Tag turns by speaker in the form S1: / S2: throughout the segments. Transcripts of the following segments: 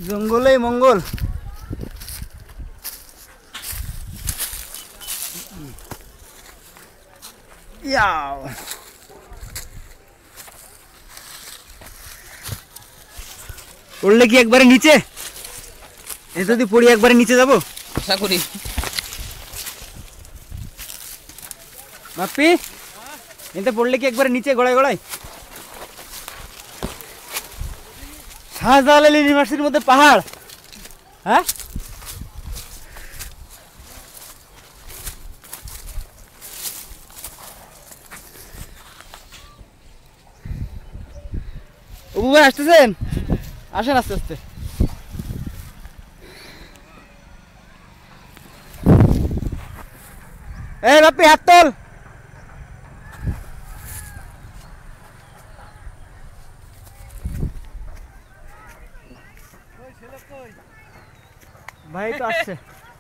S1: জঙ্গলেই মঙ্গল। ইয়াও পড়লে কি একবারে নিচে? এ যদি পড়ি একবারে নিচে যাবো আশা করি। বাপ্পি এতে পড়লে কি একবারে নিচে গড়ায় গড়ায়? শাহজালাল ইউনিভার্সিটির মধ্যে পাহাড়। হ্যাঁ অপু ভাই আসতেছেন? আসেন আস্তে আস্তে। এই বাপ্পি হাত তোল। ভাই তো আসছে।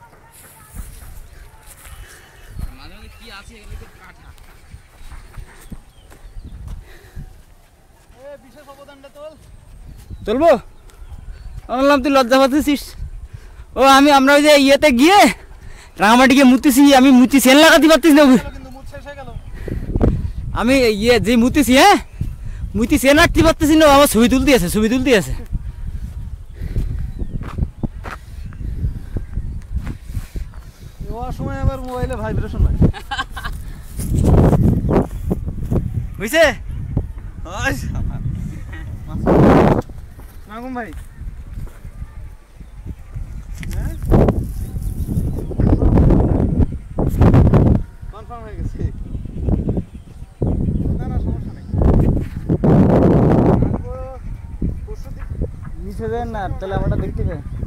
S1: চলবো? বললাম তুই লজ্জা পাচ্ছিস। ও আমরা ওই যে ইয়েতে গিয়ে রাঙামাটি গিয়ে মুতিছি, আমি মুতি সেল লাগাতে পারতিস না। আমি ইয়ে যে মুতিছি, হ্যাঁ মুতি সেল রাখতে পারতেছি না। আমার ছবি তুলতে আছে, ছবি তুলতে আছে। সময় আবার মোবাইলে ভাইব্রেশন হয়। বুঝছে মাগুম ভাই? কনফার্ম হয়ে গেছে। নিচে দেন না তাহলে আমরা দেখতে পাই।